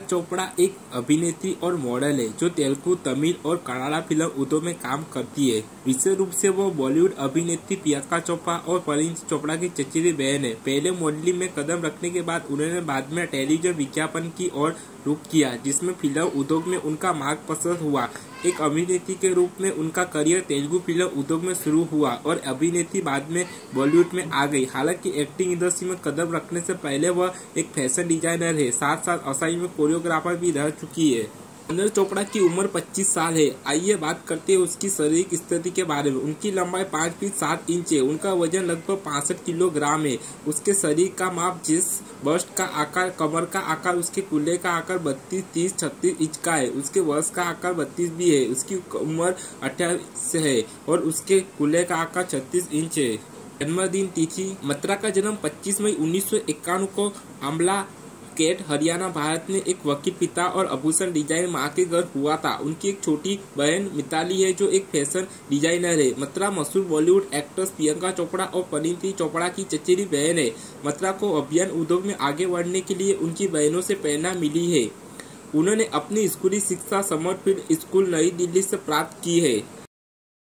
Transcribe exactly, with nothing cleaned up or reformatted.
चोपड़ा एक अभिनेत्री और मॉडल है जो तेलुगु, तमिल और कन्नड़ फिल्म उद्योग में काम करती है। विशेष रूप से वो बॉलीवुड अभिनेत्री प्रियंका चोपड़ा और परिणीति चोपड़ा की चचेरी बहन है। पहले मॉडलिंग में कदम रखने के बाद उन्होंने बाद में टेलीविजन विज्ञापन की ओर रुख किया, जिसमें फिल्म उद्योग में उनका मार्ग पसंद हुआ। एक अभिनेत्री के रूप में उनका करियर तेलुगु फिल्म उद्योग में शुरू हुआ और अभिनेत्री बाद में बॉलीवुड में आ गई। हालांकि एक्टिंग इंडस्ट्री में कदम रखने से पहले वह एक फैशन डिजाइनर है, साथ साथ असाई में कोरियोग्राफर भी रह चुकी है। कंगना चोपड़ा की उम्र पच्चीस साल है। आइए बात करते हैं उसकी शारीरिक स्थिति के बारे में। उनकी लंबाई पाँच फीट सात इंच है। उनका वजन लगभग पैंसठ किलोग्राम है। उसके शरीर का माप, जिस बस्ट का आकार, कमर का आकार, उसके कूल्हे का आकार बत्तीस, तीस, छत्तीस इंच का है। उसके वस्त का आकार बत्तीस भी है। उसकी उम्र अट्ठाईस है और उसके कूल्हे का आकार छत्तीस इंच है। जन्मदिन तिथि: मत्रा का जन्म पच्चीस मई उन्नीस सौ इक्यावन को अमला केट, हरियाणा, भारत में एक वकील पिता और आभूषण डिजाइन मां के घर हुआ था। उनकी एक छोटी बहन मिताली है जो एक फैशन डिजाइनर है। मत्रा मशहूर बॉलीवुड एक्ट्रेस प्रियंका चोपड़ा और परिणीति चोपड़ा की चचेरी बहन है। मत्रा को अभिनय उद्योग में आगे बढ़ने के लिए उनकी बहनों से प्रेरणा मिली है। उन्होंने अपनी स्कूली शिक्षा समर फील्ड स्कूल नई दिल्ली से प्राप्त की है।